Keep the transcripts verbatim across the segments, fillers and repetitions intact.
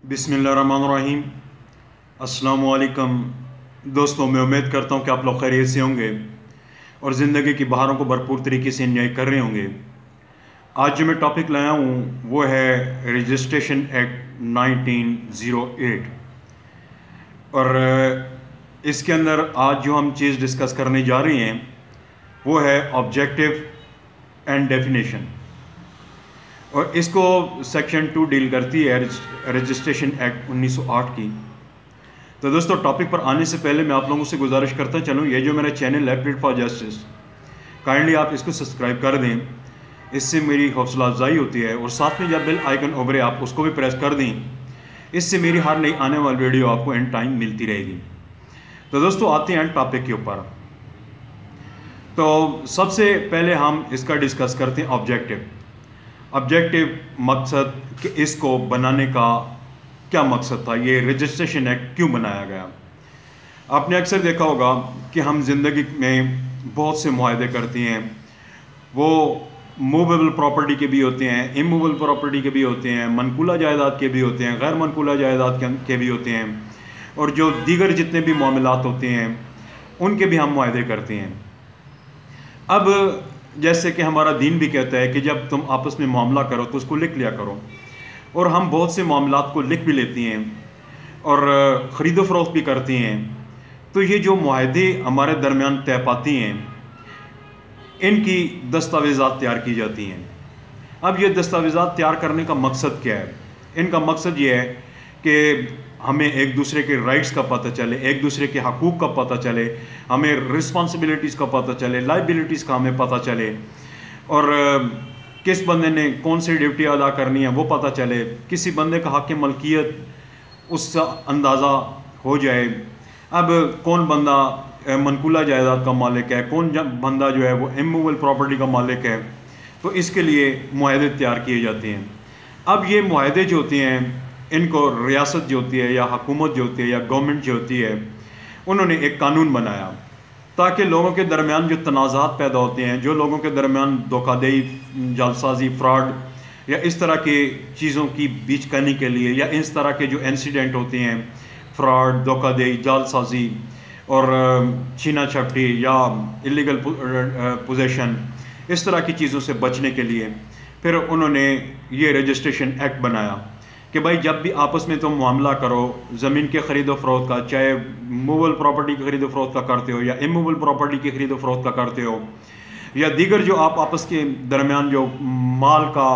बिस्मिल्लाहिर्रहमानिर्रहीम। अस्सलामुअलैकुम दोस्तों, मैं उम्मीद करता हूँ कि आप लोग खैरियत से होंगे और ज़िंदगी की बहारों को भरपूर तरीके से एंजॉय कर रहे होंगे। आज जो मैं टॉपिक लाया हूँ वो है registration act nineteen zero eight, और इसके अंदर आज जो हम चीज़ डिस्कस करने जा रहे हैं वो है ऑब्जेक्टिव एंड डेफिनेशन, और इसको सेक्शन टू डील करती है रजिस्ट्रेशन एक्ट उन्नीस सौ आठ की। तो दोस्तों, टॉपिक पर आने से पहले मैं आप लोगों से गुजारिश करता चलूँ, ये जो मेरा चैनल है प्लेट फॉर जस्टिस, काइंडली आप इसको सब्सक्राइब कर दें, इससे मेरी हौसला अफजाई होती है। और साथ में जब बेल आइकन उभरे आप उसको भी प्रेस कर दें, इससे मेरी हर नई आने वाली वीडियो आपको एंड टाइम मिलती रहेगी। तो दोस्तों, आते हैं टॉपिक के ऊपर। तो सबसे पहले हम इसका डिस्कस करते हैं ऑब्जेक्टिव। ऑब्जेक्टिव मकसद कि इसको बनाने का क्या मकसद था, ये रजिस्ट्रेशन एक्ट क्यों बनाया गया। आपने अक्सर देखा होगा कि हम ज़िंदगी में बहुत से मुआहदे करते हैं, वो मूवेबल प्रॉपर्टी के भी होते हैं, इमूवेबल प्रॉपर्टी के भी होते हैं, मनकूला जायदाद के भी होते हैं, गैर मनकूला जायदाद के भी होते हैं, और जो दीगर जितने भी मामलात होते हैं उनके भी हम मुआहदे करते हैं। अब जैसे कि हमारा दीन भी कहता है कि जब तुम आपस में मामला करो तो उसको लिख लिया करो, और हम बहुत से मामलात को लिख भी लेते हैं और ख़रीदो फ़रोख्त भी करते हैं। तो ये जो मुआहदे हमारे दरमियान तय पाती हैं, इनकी दस्तावेज़ात तैयार की जाती हैं। अब ये दस्तावेज़ात तैयार करने का मकसद क्या है? इनका मकसद ये है कि हमें एक दूसरे के राइट्स का पता चले, एक दूसरे के हकूक़ का पता चले, हमें रिस्पॉन्सिबिलिटीज़ का पता चले, लाइबिलिटीज़ का हमें पता चले, और किस बंदे ने कौन सी ड्यूटी अदा करनी है वो पता चले, किसी बंदे का हक़ मलकियत उसका अंदाज़ा हो जाए। अब कौन बंदा मनकूला जायदाद का मालिक है, कौन बंदा जो है वो इमूवेबल प्रॉपर्टी का मालिक है, तो इसके लिए मुआहदे तैयार किए जाते हैं। अब ये मुआहदे जो होते हैं, इनको रियासत जो होती है या हुकूमत जो होती है या गवर्नमेंट जो होती है, उन्होंने एक कानून बनाया ताकि लोगों के दरमियान जो तनाज़ात पैदा होते हैं, जो लोगों के दरमियान धोखाधड़ी, जालसाजी, फ्रॉड या इस तरह के चीज़ों की बीच करने के लिए, या इस तरह के जो इंसिडेंट होते हैं, फ्रॉड, धोखाधड़ी, जालसाजी और छीना झपटी या इलीगल पोजेशन, इस तरह की चीज़ों से बचने के लिए फिर उन्होंने ये रजिस्ट्रेशन एक्ट बनाया कि भाई जब भी आपस में तुम मामला करो ज़मीन के ख़रीदो फ़रोख्त का, चाहे मूवेबल प्रॉपर्टी के ख़रीदो फ़रोख्त का करते हो या इमूवेबल प्रॉपर्टी के ख़रीदो फ़रोख्त का करते हो, या दीगर जो आप आपस के दरमियान जो माल का,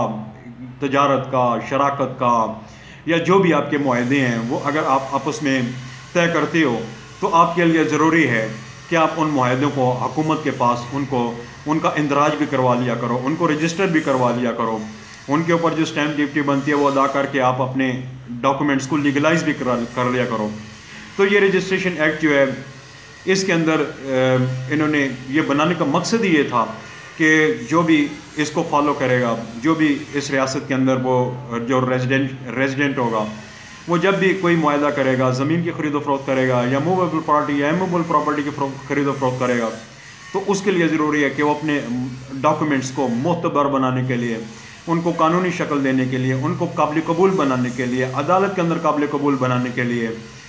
तजारत का, शराकत का, या जो भी आपके मुआहदे हैं, वो अगर आप आपस में तय करते हो तो आपके लिए ज़रूरी है कि आप उन मुआहदों को हुकूमत के पास उनको उनका इंदराज भी करवा लिया करो, उनको रजिस्टर भी करवा लिया करो, उनके ऊपर जो स्टैम्प ड्यूटी बनती है वो अदा करके आप अपने डॉक्यूमेंट्स को लीगलाइज भी कर कर लिया करो। तो ये रजिस्ट्रेशन एक्ट जो है, इसके अंदर इन्होंने ये बनाने का मकसद ही ये था कि जो भी इसको फॉलो करेगा, जो भी इस रियासत के अंदर वो जो रेजिडेंट रेजिडेंट होगा, वो जब भी कोई मुआहदा करेगा, ज़मीन की ख़रीदो फ़रोख्त करेगा या मूवेबल प्रॉपर्टी या इमूवेबल प्रॉपर्टी की ख़रीदो फ़रोख्त करेगा, तो उसके लिए ज़रूरी है कि वो अपने डॉक्यूमेंट्स को मोतबर बनाने के लिए, उनको कानूनी शक्ल देने के लिए, उनको काबिल कबूल बनाने के लिए, अदालत के अंदर काबिल कबूल बनाने के लिए,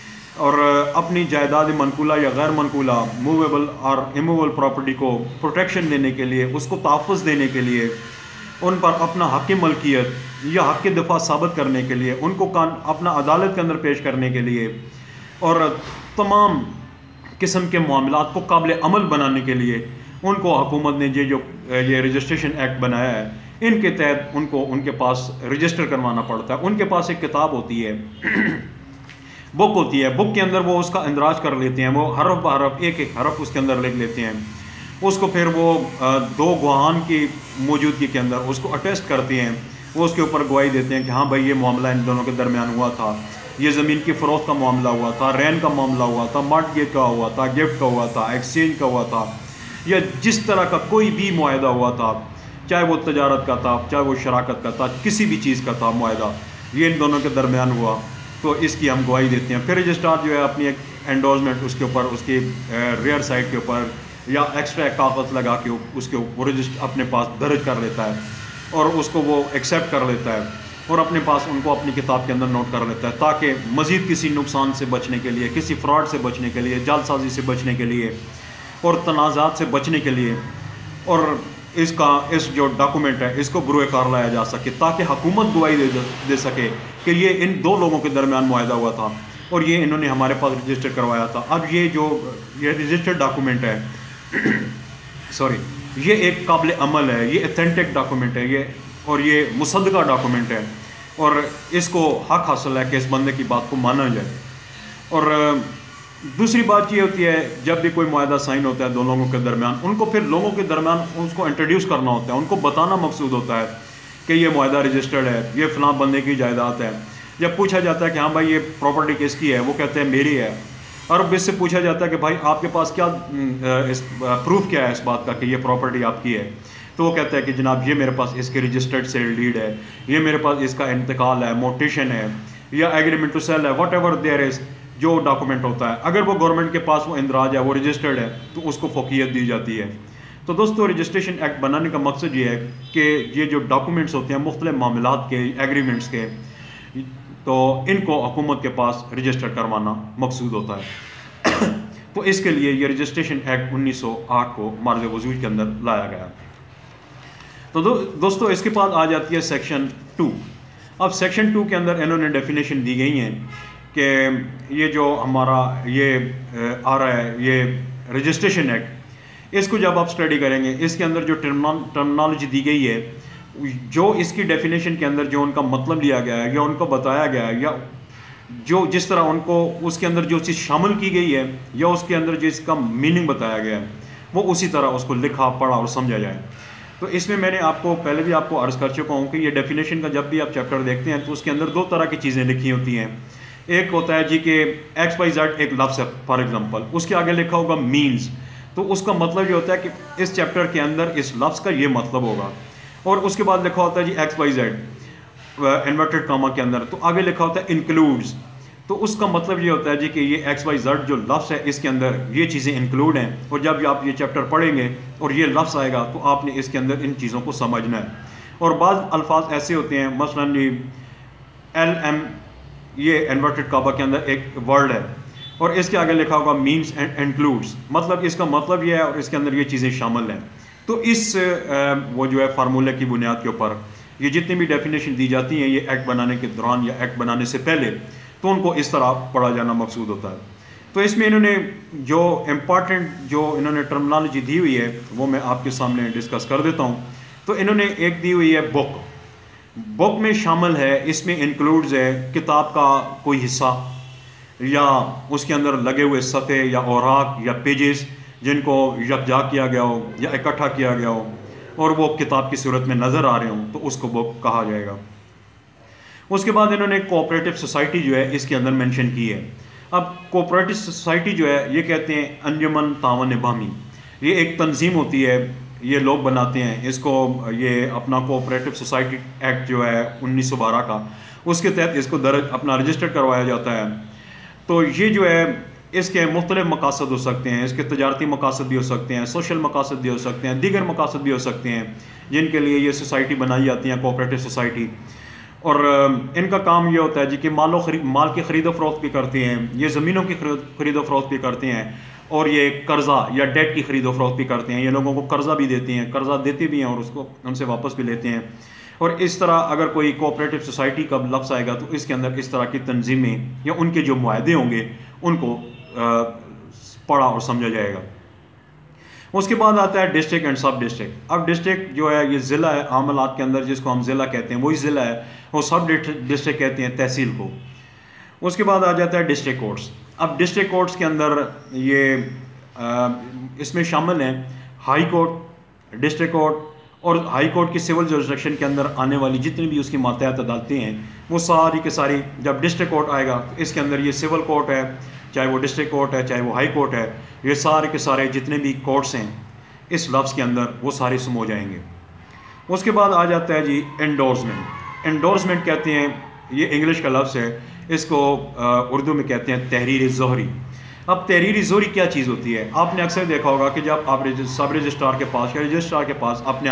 और अपनी जायदाद मनकूला या गैर मनकूला, मूवेबल और इमूवेबल प्रॉपर्टी को प्रोटेक्शन देने के लिए, उसको तहफ़्फ़ुज़ देने के लिए, उन पर अपना हक़ मलकियत या हक़ दफ़ा साबित करने के लिए, उनको कान अपना अदालत के अंदर पेश करने के लिए, और तमाम किस्म के मामलात को काबिल अमल बनाने के लिए उनको हुकूमत ने ये जो ये रजिस्ट्रेशन एक्ट बनाया है, इनके तहत उनको उनके पास रजिस्टर करवाना पड़ता है। उनके पास एक किताब होती है, बुक होती है, बुक के अंदर वो उसका इंदराज कर लेते हैं, वो हरफ ब हरफ एक एक हरफ उसके अंदर लिख लेते हैं, उसको फिर वो दो गवाहान की मौजूदगी के अंदर उसको अटेस्ट करते हैं, वो उसके ऊपर गवाही देते हैं कि हाँ भाई ये मामला इन दोनों के दरमियान हुआ था, ये ज़मीन की फ़रोख्त का मामला हुआ था, रैन का मामला हुआ था, मॉर्टगेज का हुआ था, गिफ्ट का हुआ था, एक्सचेंज का हुआ था, या जिस तरह का कोई भी मुआहदा हुआ था, चाहे वो तजारत का था, चाहे वो शराकत का था, किसी भी चीज़ का था मुआहदा, ये इन दोनों के दरमियान हुआ, तो इसकी हम गवाही देते हैं। फिर रजिस्ट्रार जो है अपनी एक एंडोर्समेंट उसके ऊपर, उसकी रेयर साइड के ऊपर या एक्स्ट्रा कागज़ लगा के उसके ऊपर रजिस्टर अपने पास दर्ज कर लेता है और उसको वो एक्सेप्ट कर लेता है। और अपने पास उनको अपनी किताब के अंदर नोट कर लेता है, ताकि मज़ीद किसी नुकसान से बचने के लिए, किसी फ्रॉड से बचने के लिए, जालसाजी से बचने के लिए और तनाज़ात से बचने के लिए, और इसका इस जो डॉक्यूमेंट है इसको बुरे कार लाया जा सके, ताकि हुकूमत गवाही दे, दे सके कि ये इन दो लोगों के दरमियान मुआहदा हुआ था और ये इन्होंने हमारे पास रजिस्टर करवाया था। अब ये जो ये रजिस्टर्ड डॉक्यूमेंट है सॉरी ये एक काबिल अमल है, ये अथेंटिक डॉक्यूमेंट है ये, और ये मुसद्दका डॉक्यूमेंट है, और इसको हक हासिल है कि इस बंदे की बात को माना जाए। और दूसरी बात ये होती है, जब भी कोई मुआहदा साइन होता है दो लोगों के दरमियान, उनको फिर लोगों के दरमियान उसको इंट्रोड्यूस करना होता है, उनको बताना मकसूद होता है कि ये मुआहदा रजिस्टर्ड है, ये फ़लाँ बंदे की जायदाद है। जब पूछा जाता है कि हाँ भाई ये प्रॉपर्टी किसकी है, वो कहते हैं मेरी है, और इससे पूछा जाता है कि भाई आपके पास क्या इस प्रूफ क्या है इस बात का कि ये प्रॉपर्टी आपकी है, तो वो कहता है कि जनाब ये मेरे पास इसके रजिस्टर्ड सेल डीड है, ये मेरे पास इसका इंतकाल है, मोटेशन है, या एग्रीमेंट टू सेल है, वट एवर देयर इज़ जो डॉक्यूमेंट होता है। अगर वो गवर्नमेंट के पास वो इंदराज है, वो रजिस्टर्ड है, तो उसको फ़ोकियत दी जाती है। तो दोस्तों रजिस्ट्रेशन एक्ट बनाने का मकसद ये है कि ये जो डॉक्यूमेंट्स होते हैं मुख्तलिफ मामलात के, एग्रीमेंट्स के, तो इनको हुकूमत के पास रजिस्टर करवाना मकसूद होता है तो इसके लिए ये रजिस्ट्रेशन एक्ट उन्नीस सौ आठ को मार्ज़ वजूद के अंदर लाया गया। तो दो, दोस्तों इसके बाद आ जाती है सेक्शन टू। अब सेक्शन टू के अंदर इन्होंने डेफिनेशन दी गई हैं कि ये जो हमारा ये आ रहा है ये रजिस्ट्रेशन एक्ट, इसको जब आप स्टडी करेंगे इसके अंदर जो टर्मिनोलॉजी दी गई है, जो इसकी डेफिनेशन के अंदर जो उनका मतलब लिया गया है या उनको बताया गया है, या जो जिस तरह उनको उसके अंदर जो चीज़ शामिल की गई है या उसके अंदर जो इसका मीनिंग बताया गया है, वो उसी तरह उसको लिखा पढ़ा और समझा जाए। तो इसमें मैंने आपको पहले भी आपको अर्ज़ कर चुका हूँ कि ये डेफिनेशन का जब भी आप चैप्टर देखते हैं तो उसके अंदर दो तरह की चीज़ें लिखी होती हैं। एक होता है जी कि एक्स वाई जेड एक लफ्ज़ है फॉर एग्जांपल, उसके आगे लिखा होगा मीन्स, तो उसका मतलब ये होता है कि इस चैप्टर के अंदर इस लफ्ज़ का ये मतलब होगा। और उसके बाद लिखा होता है जी X Y Z inverted comma के अंदर, तो आगे लिखा होता है इंक्लूड्स, तो उसका मतलब ये होता है जी कि ये एक्स वाई जेड जो लफ्ज़ है इसके अंदर ये चीज़ें इंक्लूड हैं, और जब आप ये चैप्टर पढ़ेंगे और ये लफ्ज़ आएगा तो आपने इसके अंदर इन चीज़ों को समझना है। और बाज़ अल्फाज ऐसे होते हैं, मसलन एल एम ये इन्वर्टेड काबा के अंदर एक वर्ड है और इसके आगे लिखा होगा मीन्स एंड इंक्लूड्स, मतलब इसका मतलब ये है और इसके अंदर ये चीज़ें शामिल हैं। तो इस वो जो है फार्मूले की बुनियाद के ऊपर ये जितनी भी डेफिनेशन दी जाती हैं ये एक्ट बनाने के दौरान या एक्ट बनाने से पहले, तो उनको इस तरह पढ़ा जाना मकसूद होता है। तो इसमें इन्होंने जो इम्पॉर्टेंट जो इन्होंने टर्मिनोलॉजी दी हुई है वो मैं आपके सामने डिस्कस कर देता हूँ। तो इन्होंने एक दी हुई है बुक, बुक में शामिल है, इसमें इंक्लूड्स है किताब का कोई हिस्सा या उसके अंदर लगे हुए सफ़े या औराक या पेजेस जिनको यकजा किया गया हो या इकट्ठा किया गया हो और वो किताब की सूरत में नज़र आ रहे हों, तो उसको बुक कहा जाएगा। उसके बाद इन्होंने कोऑपरेटिव सोसाइटी जो है इसके अंदर मेंशन की है। अब कोऑपरेटिव सोसाइटी जो है ये कहते हैं अंजुमन तावन बामी, ये एक तंजीम होती है, ये लोग बनाते हैं इसको, ये अपना कोऑपरेटिव सोसाइटी एक्ट जो है उन्नीस सौ बारह का, उसके तहत इसको दर्ज अपना रजिस्टर करवाया जाता है। तो ये जो है इसके मुख्तलिफ मकासद हो सकते हैं, इसके तजारती मकासद भी हो सकते हैं, सोशल मकासद भी हो सकते हैं, दीगर मकासद भी हो सकते हैं जिनके लिए ये सोसाइटी बनाई जाती है कोऑपरेटिव सोसाइटी। और इनका काम ये होता है जी कि मालो खरीद माल की ख़रीदो फरोख्त भी करते हैं, ये ज़मीनों की ख़रीदो फरोख्त भी करते हैं, और ये कर्ज़ा या डेट की ख़रीदो फरोख्त भी करते हैं, ये लोगों को कर्ज़ा भी देते हैं, कर्ज़ा देते भी हैं और उसको उनसे वापस भी लेते हैं। और इस तरह अगर कोई कोऑपरेटिव सोसाइटी का लफ्ज़ आएगा तो इसके अंदर इस तरह की तंजीमें या उनके जो मुआहदे होंगे उनको पढ़ा और समझा जाएगा। उसके बाद आता है डिस्ट्रिक्ट एंड सब डिस्ट्रिक्ट। अब डिस्ट्रिक्ट जो है ये ज़िला है आमलात के अंदर, जिसको हम ज़िला कहते हैं वही ज़िला है, वो सब डिस्ट्रिक्ट कहते हैं तहसील को। उसके बाद आ जाता है डिस्ट्रिक्ट कोर्ट्स। अब डिस्ट्रिक्ट कोर्ट्स के अंदर ये आ, इसमें शामिल हैं हाई कोर्ट, डिस्ट्रिक्ट कोर्ट, और हाई कोर्ट की सिविल जुरिसडिक्शन के अंदर आने वाली जितनी भी उसकी मातहत अदालतें हैं वो सारी के सारी, जब डिस्ट्रिक्ट कोर्ट आएगा तो इसके अंदर ये सिविल कोर्ट है, चाहे वो डिस्ट्रिक्ट कोर्ट है, चाहे वो हाई कोर्ट है, ये सारे के सारे जितने भी कोर्ट्स हैं इस लफ्ज़ के अंदर वो सारे समो जाएंगे। उसके बाद आ जाता है जी एंडोर्समेंट। एंडोर्समेंट कहते हैं, ये इंग्लिश का लफ्ज़ है, इसको उर्दू में कहते हैं तहरीर ज़ोहरी। अब तहरीर ज़ोहरी क्या चीज़ होती है? आपने अक्सर देखा होगा कि जब आप सब रजिस्ट्रार के पास या रजिस्ट्रार के पास अपना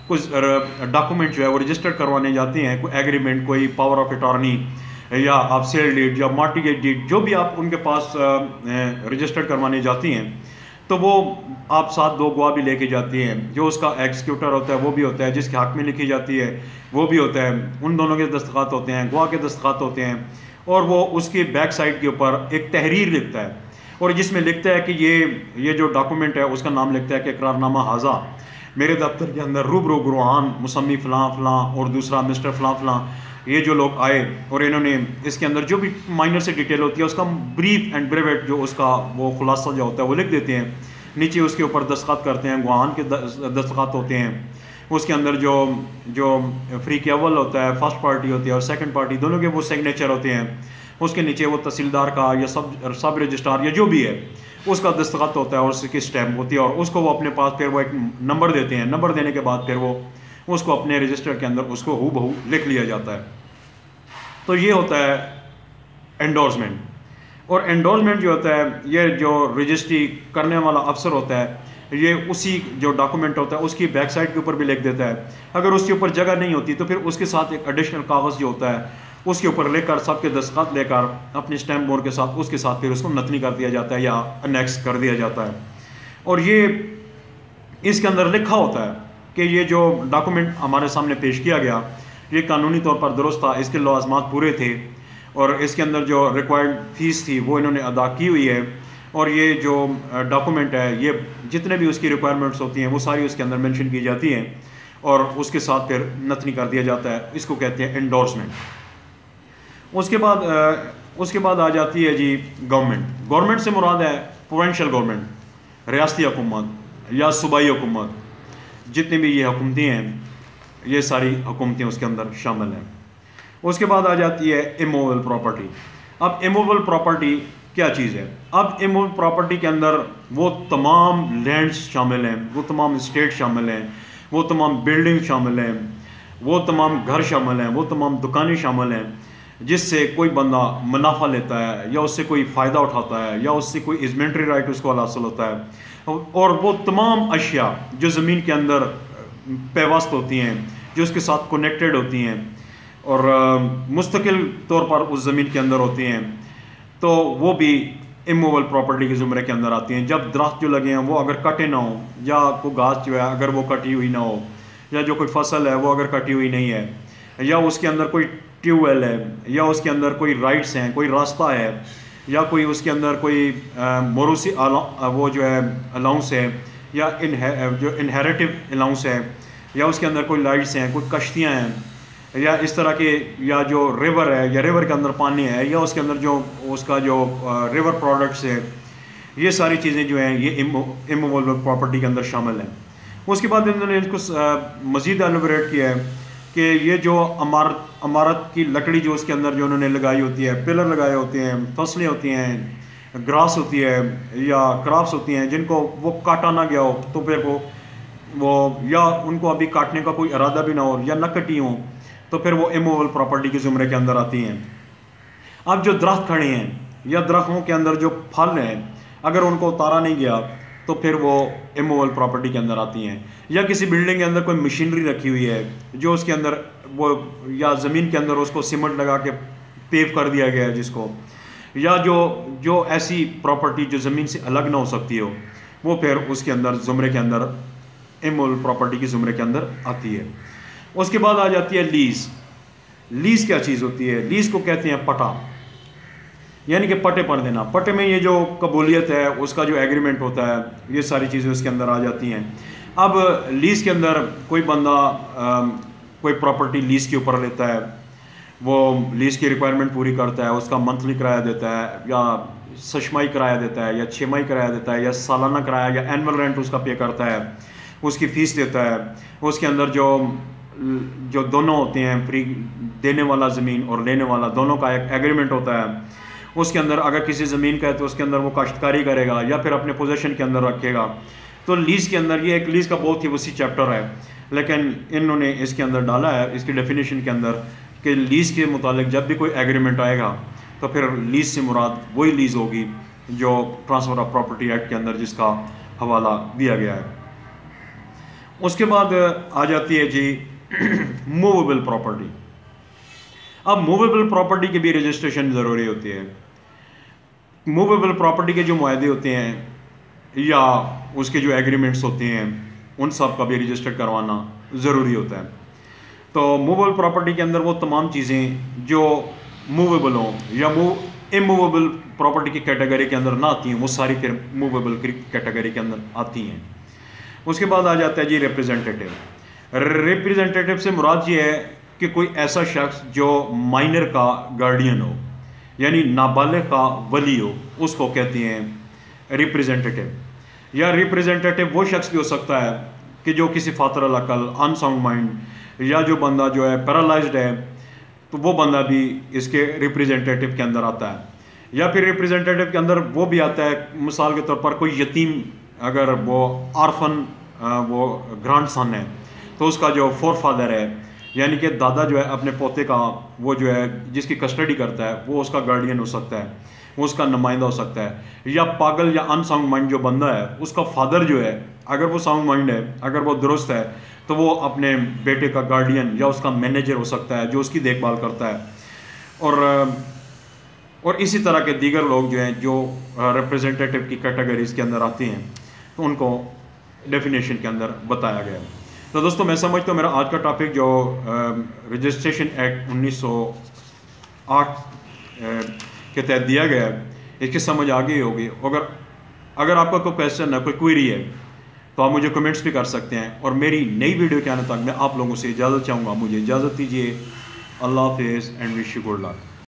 कुछ डॉक्यूमेंट जो है वो रजिस्टर करवाने जाते हैं, कोई एग्रीमेंट, कोई पावर ऑफ अटॉर्नी या आप सेल डीड या मॉर्टगेज डीड, जो भी आप उनके पास रजिस्टर करवाने जाती हैं, तो वो आप साथ दो गवाह भी लेके जाती हैं। जो उसका एग्जीक्यूटर होता है वो भी होता है, जिसके हक में लिखी जाती है वो भी होता है, उन दोनों के दस्तखत होते हैं, गवाह के दस्तखत होते हैं। और वो उसकी बैक साइड के ऊपर एक तहरीर लिखता है, और जिसमें लिखता है कि ये ये जो डॉक्यूमेंट है उसका नाम लिखता है कि इकरारनामा हाजा मेरे दफ्तर के अंदर रूबरू गुरहान मुसम्मी फ़लाँ फ़लाँ और दूसरा मिस्टर फ़लाँ फ़लाँ, ये जो लोग आए और इन्होंने इसके अंदर जो भी माइनर से डिटेल होती है उसका ब्रीफ एंड ब्रेवेट जो उसका वो खुलासा जो होता है वो लिख देते हैं। नीचे उसके ऊपर दस्तखत करते हैं, गुरहान के दस्तखत होते हैं। उसके अंदर जो जो फ्री के अव्वल होता है, फर्स्ट पार्टी होती है और सेकंड पार्टी, दोनों के वो सिग्नेचर होते हैं। उसके नीचे वो तहसीलदार का या सब सब रजिस्ट्रार या जो भी है उसका दस्तखत होता है और उसकी स्टैम्प होती है, और उसको वो अपने पास फिर वो एक नंबर देते हैं। नंबर देने के बाद फिर वो उसको अपने रजिस्टर के अंदर उसको हूबहू लिख लिया जाता है। तो ये होता है एंडोर्समेंट। और एंडोर्समेंट जो होता है, ये जो रजिस्ट्री करने वाला अफसर होता है, ये उसी जो डॉक्यूमेंट होता है उसकी बैक साइड के ऊपर भी लिख देता है। अगर उसके ऊपर जगह नहीं होती तो फिर उसके साथ एक एडिशनल कागज़ जो होता है उसके ऊपर लेकर सबके दस्तखत लेकर अपने स्टैम्प बोर्ड के साथ उसके साथ फिर उसको नथनी कर दिया जाता है या अनेक्स कर दिया जाता है। और ये इसके अंदर लिखा होता है कि ये जो डॉक्यूमेंट हमारे सामने पेश किया गया ये कानूनी तौर पर दुरुस्त था, इसके लवाज़मात पूरे थे और इसके अंदर जो रिक्वायर्ड फ़ीस थी वो इन्होंने अदा की हुई है। और ये जो डॉक्यूमेंट है, ये जितने भी उसकी रिक्वायरमेंट्स होती हैं वो सारी उसके अंदर मेंशन की जाती हैं और उसके साथ फिर नथनी कर दिया जाता है। इसको कहते हैं एंडोर्समेंट। उसके बाद उसके बाद आ जाती है जी गवर्नमेंट। गवर्नमेंट से मुराद है प्रोविंशियल गवर्नमेंट, रियासती हुकूमत या सूबाई हुकूमत, जितनी भी ये हुकूमतें हैं ये सारी हुकूमतें उसके अंदर शामिल हैं। उसके बाद आ जाती है इमूवेबल प्रॉपर्टी। अब इमूवेबल प्रॉपर्टी क्या चीज़ है? अब इमूवेबल प्रॉपर्टी के अंदर वो तमाम लैंड्स शामिल हैं, वो तमाम स्टेट शामिल हैं, वो तमाम बिल्डिंग शामिल हैं, वो तमाम घर शामिल हैं, वो तमाम दुकानें शामिल हैं जिससे कोई बंदा मुनाफा लेता है या उससे कोई फ़ायदा उठाता है या उससे कोई इजमेंट्री राइट उसको हासिल होता है। और वो तमाम अशिया जो ज़मीन के अंदर पेवस्त होती हैं, जो उसके साथ कनेक्टेड होती हैं और मुस्तकिल तौर पर उस ज़मीन के अंदर होती हैं, तो वो भी इमूवेबल प्रॉपर्टी के ज़ुमरे के अंदर आती हैं। जब दरख्त जो लगे हैं वो अगर कटे ना हो या कोई घास जो है अगर वो कटी हुई ना हो या जो कोई फसल है वो अगर कटी हुई नहीं है या उसके अंदर कोई ट्यूबवेल है या उसके अंदर कोई राइट्स हैं, कोई रास्ता है या कोई उसके अंदर कोई मोरूसी वो जो है अलाउंस है या इनहे, जो इनहेरिटिव अलाउंस है या उसके अंदर कोई लाइट्स हैं, कोई कश्तियाँ हैं या इस तरह के, या जो रिवर है या रिवर के अंदर पानी है या उसके अंदर जो उसका जो रिवर प्रोडक्ट्स है, ये सारी चीज़ें जो हैं ये इमूवेबल प्रॉपर्टी के अंदर शामिल हैं। उसके बाद इन्होंने इसको मज़ीद एलिबरेट किया है कि ये जो अमारत अमारत की लकड़ी जो उसके अंदर जो उन्होंने लगाई होती है, पिलर लगाए होते हैं, फसलें होती हैं, ग्रास होती है या क्रॉप्स होती हैं जिनको वो काटा ना गया हो तो फिर वो वो या उनको अभी काटने का कोई इरादा भी ना हो या न कटी हो तो फिर वो इमूवेबल प्रॉपर्टी के ज़ुमरे के अंदर आती हैं। अब जो दरख्त खड़े हैं या दरख्तों के अंदर जो फल हैं अगर उनको उतारा नहीं गया तो फिर वो इमूवेबल प्रॉपर्टी के अंदर आती हैं। या किसी बिल्डिंग के अंदर कोई मशीनरी रखी हुई है जो उसके अंदर वो या ज़मीन के अंदर उसको सीमेंट लगा के पेव कर दिया गया है जिसको, या जो जो ऐसी प्रॉपर्टी जो ज़मीन से अलग ना हो सकती हो वो फिर उसके अंदर ज़ुमरे के अंदर इमूवेबल प्रॉपर्टी के ज़ुमरे के अंदर आती है। उसके बाद आ जाती है लीज़। लीज़ क्या चीज़ होती है? लीज़ को कहते हैं पटा, यानी कि पटे पर देना। पटे में ये जो कबूलियत है उसका जो एग्रीमेंट होता है ये सारी चीज़ें उसके अंदर आ जाती हैं। अब लीज़ के अंदर कोई बंदा आ, कोई प्रॉपर्टी लीज़ के ऊपर लेता है, वो लीज़ की रिक्वायरमेंट पूरी करता है, उसका मंथली किराया देता है या छमाही किराया देता है या छमाही किराया देता है या सालाना किराया या एनुअल रेंट उसका पे करता है, उसकी फ़ीस देता है। उसके अंदर जो जो दोनों होते हैं, फ्री देने वाला ज़मीन और लेने वाला, दोनों का एक एग्रीमेंट होता है। उसके अंदर अगर किसी ज़मीन का है तो उसके अंदर वो काश्तकारी करेगा या फिर अपने पोजीशन के अंदर रखेगा। तो लीज़ के अंदर ये एक लीज़ का बहुत ही वसी चैप्टर है, लेकिन इन्होंने इसके अंदर डाला है इसकी डेफिनेशन के अंदर कि लीज़ के मुतालिक जब भी कोई एग्रीमेंट आएगा तो फिर लीज़ से मुराद वही लीज़ होगी जो ट्रांसफ़र ऑफ प्रॉपर्टी एक्ट के अंदर जिसका हवाला दिया गया है। उसके बाद आ जाती है जी मूवेबल प्रॉपर्टी। अब मूवेबल प्रॉपर्टी की भी रजिस्ट्रेशन ज़रूरी होती है। मूवेबल प्रॉपर्टी के जो मुआहदे होते हैं या उसके जो एग्रीमेंट्स होते हैं उन सब का भी रजिस्टर करवाना ज़रूरी होता है। तो मूवेबल प्रॉपर्टी के अंदर वो तमाम चीज़ें जो मूवेबल हों या मूव इमूवेबल प्रॉपर्टी की कैटेगरी के अंदर ना आती हैं वो सारी फिर मूवेबल कैटेगरी के अंदर आती हैं। उसके बाद आ जाता है जी रिप्रेजेंटेटिव। रिप्रेजेंटेटिव से मुराद ये है कि कोई ऐसा शख्स जो माइनर का गार्डियन हो यानी नाबालिग का वली हो, उसको कहते हैं रिप्रेजेंटेटिव। या रिप्रेजेंटेटिव वो शख्स भी हो सकता है कि जो किसी फातर अल-अकल, अनसाउंड माइंड या जो बंदा जो है पैरालाइज्ड है, तो वो बंदा भी इसके रिप्रेजेंटेटिव के अंदर आता है। या फिर रिप्रेजेंटेटिव के अंदर वो भी आता है, मिसाल के तौर पर कोई यतीम, अगर वो आर्फन वो ग्रांड सन है तो उसका जो फोर फादर है यानी कि दादा जो है अपने पोते का वो जो है जिसकी कस्टडी करता है वो उसका गार्डियन हो सकता है, वो उसका नुमाइंदा हो सकता है। या पागल या अनसाउंड माइंड जो बंदा है उसका फादर जो है, अगर वो साउंड माइंड है, अगर वो दुरुस्त है, तो वो अपने बेटे का गार्डियन या उसका मैनेजर हो सकता है जो उसकी देखभाल करता है। और और इसी तरह के दीगर लोग जो हैं जो रिप्रेजेंटेटिव की कैटेगरीज के अंदर आते हैं तो उनको डेफिनेशन के अंदर बताया गया है। तो दोस्तों मैं समझता हूँ मेरा आज का टॉपिक जो रजिस्ट्रेशन एक्ट उन्नीस सौ आठ के तहत दिया गया है इसकी समझ आ गई होगी। अगर अगर आपका कोई क्वेश्चन है, कोई क्वेरी है, तो आप मुझे कमेंट्स भी कर सकते हैं। और मेरी नई वीडियो के आने तक मैं आप लोगों से इजाज़त चाहूँगा। मुझे इजाज़त दीजिए। अल्लाह हाफिज़ and wish you good luck.